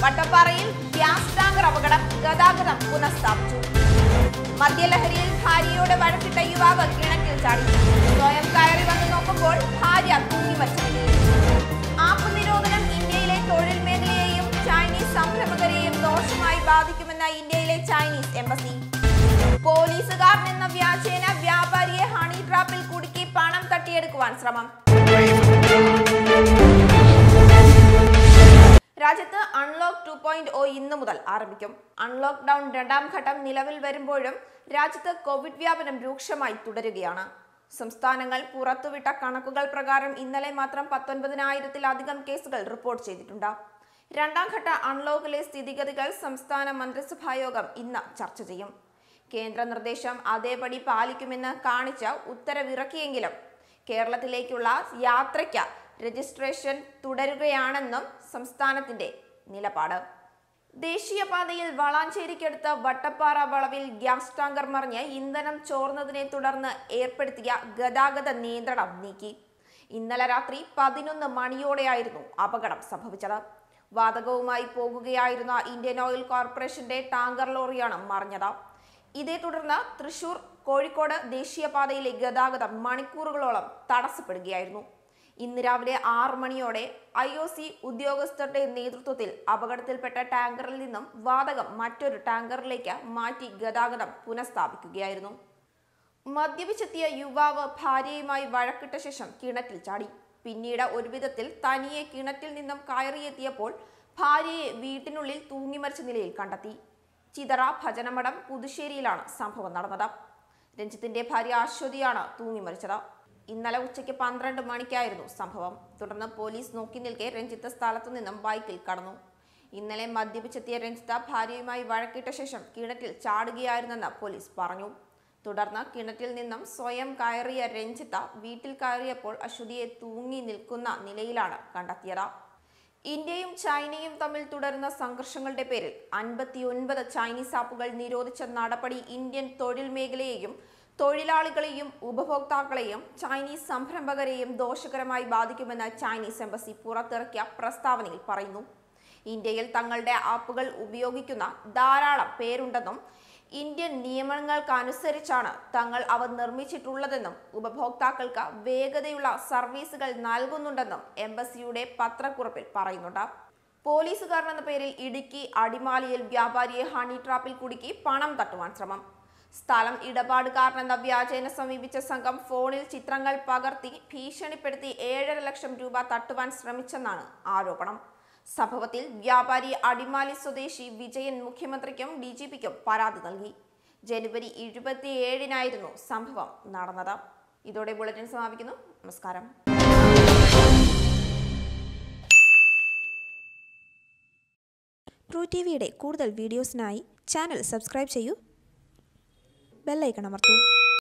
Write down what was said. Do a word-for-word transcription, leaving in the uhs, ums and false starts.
വട്ടപ്പാറയിൽ gas tanker അപകടം, ഗതാഗതം പുനഃസ്ഥാപിച്ചു. മദ്യലഹരിയിൽ ഭാര്യയോട് വഴക്കിട്ട യുവാവ് കിണറ്റിൽ ചാടി. സ്വയം കയറി വന്ന് നോക്കുമ്പോൾ ഭാര്യ തൂങ്ങിമരിച്ചു. ആപ്പ് നിരോധനം ഇന്ത്യയിലെ തൊഴിൽ മേഖലയെയും ചൈനീസ് സംരംഭകരെയും ദോഷമായി ബാധിക്കുമെന്ന ഇന്ത്യയിലെ ചൈനീസ് എംബസി. പോലീസുകാർ എന്ന വ്യാജേന വ്യാപാരിയെ ഹണി ട്രാപ്പിൽ കുടുക്കി പണം തട്ടിയെടുക്കുവാൻ ശ്രമം. രാജ്യത്ത് അൺലോക്ക് ടു പോയിന്റ് ഒ ഇന്ന് മുതൽ ആരംഭിക്കും. അൺലോക്ക് ഡൌൺ രണ്ടാം ഘട്ടം നിലവിൽ വരുമ്പോഴും രാജ്യത്ത് കോവിഡ് വ്യാപനം രൂക്ഷമായി തുടരുകയാണ്. സംസ്ഥാനങ്ങൾ പുറത്തുവിട്ട കണക്കുകൾ പ്രകാരം ഇന്നലെ മാത്രം പത്തൊൻപതിനായിരത്തിലധികം കേസുകൾ റിപ്പോർട്ട് ചെയ്തിട്ടുണ്ട്. രണ്ടാം ഘട്ട അൺലോക്കിലെ സ്ഥിതിഗതികൾ സംസ്ഥാന മന്ത്രിസഭായോഗം ഇന്ന് ചർച്ച ചെയ്യും. കേന്ദ്ര നിർദ്ദേശം അതേപടി പാലിക്കുമെന്ന് കാണിച്ച് ഉത്തരവിറക്കിയെങ്കിലും കേരളത്തിലേക്കുള്ള യാത്രയ്ക്ക് രജിസ്ട്രേഷൻ തുടരുകയാണെന്നും സംസ്ഥാനത്തിന്റെ നിലപാട്. ദേശീയപാതയിൽ വളാഞ്ചേരിക്കടുത്ത വട്ടപ്പാറ വളവിൽ ഗ്യാസ് ടാങ്കർ മറിഞ്ഞ് ഇന്ധനം ചോർന്നതിനെ തുടർന്ന് ഏർപ്പെടുത്തിയ ഗതാഗത നിയന്ത്രണം നീക്കി. ഇന്നലെ രാത്രി പതിനൊന്ന് മണിയോടെയായിരുന്നു അപകടം സംഭവിച്ചത്. വാതകവുമായി പോകുകയായിരുന്ന ഇന്ത്യൻ ഓയിൽ കോർപ്പറേഷന്റെ ടാങ്കർ ലോറിയാണ് മറിഞ്ഞത്. ഇതേ തുടർന്ന് തൃശൂർ കോഴിക്കോട് ദേശീയപാതയിലെ ഗതാഗതം മണിക്കൂറുകളോളം തടസ്സപ്പെടുകയായിരുന്നു. ഇന്ന് രാവിലെ ആറ് മണിയോടെ ഐ ഒ സി ഉദ്യോഗസ്ഥരുടെ നേതൃത്വത്തിൽ അപകടത്തിൽപ്പെട്ട ടാങ്കറിൽ നിന്നും വാതകം മറ്റൊരു ടാങ്കറിലേക്ക് മാറ്റി ഗതാഗതം പുനഃസ്ഥാപിക്കുകയായിരുന്നു. മദ്യപിച്ചെത്തിയ യുവാവ് ഭാര്യയുമായി വഴക്കിട്ട ശേഷം കിണറ്റിൽ ചാടി. പിന്നീട് ഒരുവിധത്തിൽ തനിയെ കിണറ്റിൽ നിന്നും കയറിയെത്തിയപ്പോൾ ഭാര്യയെ വീട്ടിനുള്ളിൽ തൂങ്ങിമരിച്ച നിലയിൽ കണ്ടെത്തി. ചിതറ ഭജനമഠം പുതുശ്ശേരിയിലാണ് സംഭവം നടന്നത്. രഞ്ജിത്തിന്റെ ഭാര്യ അശ്വതിയാണ് തൂങ്ങിമരിച്ചത്. ഇന്നലെ ഉച്ചയ്ക്ക് പന്ത്രണ്ട് മണിക്കായിരുന്നു സംഭവം. തുടർന്ന് പോലീസ് നോക്കി നിൽക്കെ രഞ്ജിത്ത് സ്ഥലത്തു നിന്നും ബൈക്കിൽ കടന്നു. ഇന്നലെ മദ്യപിച്ചെത്തിയ രഞ്ജിത്ത് ഭാര്യയുമായി വഴക്കിട്ട ശേഷം കിണറ്റിൽ ചാടുകയായിരുന്നെന്ന് പോലീസ് പറഞ്ഞു. തുടർന്ന് കിണറ്റിൽ നിന്നും സ്വയം കയറിയ രഞ്ജിത്ത് വീട്ടിൽ കയറിയപ്പോൾ അശ്വതിയെ തൂങ്ങി നിൽക്കുന്ന നിലയിലാണ് കണ്ടെത്തിയത്. ഇന്ത്യയും ചൈനയും തമ്മിൽ തുടരുന്ന സംഘർഷങ്ങളുടെ പേരിൽ അൻപത്തി ഒൻപത് ചൈനീസ് ആപ്പുകൾ നിരോധിച്ച നടപടി ഇന്ത്യൻ തൊഴിൽ മേഖലയെയും തൊഴിലാളികളെയും ഉപഭോക്താക്കളെയും ചൈനീസ് സംരംഭകരെയും ദോഷകരമായി ബാധിക്കുമെന്ന് ചൈനീസ് എംബസി പുറത്തിറക്കിയ പ്രസ്താവനയിൽ പറയുന്നു. ഇന്ത്യയിൽ തങ്ങളുടെ ആപ്പുകൾ ഉപയോഗിക്കുന്ന ധാരാളം പേരുണ്ടെന്നും ഇന്ത്യൻ നിയമങ്ങൾക്കനുസരിച്ചാണ് തങ്ങൾ അവ നിർമ്മിച്ചിട്ടുള്ളതെന്നും ഉപഭോക്താക്കൾക്ക് വേഗതയുള്ള സർവീസുകൾ നൽകുന്നുണ്ടെന്നും എംബസിയുടെ പത്രക്കുറിപ്പിൽ പറയുന്നുണ്ട്. പോലീസുകാർ എന്ന പേരിൽ ഇടുക്കി അടിമാലിയിൽ വ്യാപാരിയെ ഹണി ട്രാപ്പിൽ കുടുക്കി പണം തട്ടുവാൻ ശ്രമം. സ്ഥലം ഇടപാടുകാരനെന്ന വ്യാജേന സമീപിച്ച സംഘം ഫോണിൽ ചിത്രങ്ങൾ പകർത്തി ഭീഷണിപ്പെടുത്തി ഏഴര ലക്ഷം രൂപ തട്ടുവാൻ ശ്രമിച്ചെന്നാണ് ആരോപണം. സംഭവത്തിൽ വ്യാപാരി അടിമാലി സ്വദേശി വിജയൻ മുഖ്യമന്ത്രിക്കും ഡി ജി പിക്കും പരാതി നൽകി. ജനുവരി ഇരുപത്തിയേഴിനായിരുന്നു സംഭവം നടന്നത്. ഇതോടെ ബുള്ളറ്റിൻ സമാപിക്കുന്നു. നമസ്കാരം. ട്രൂ ടി വിയുടെ കൂടുതൽ വീഡിയോസിനായി ചാനൽ സബ്സ്ക്രൈബ് ചെയ്യൂ. Bell icon അമർത്തൂ.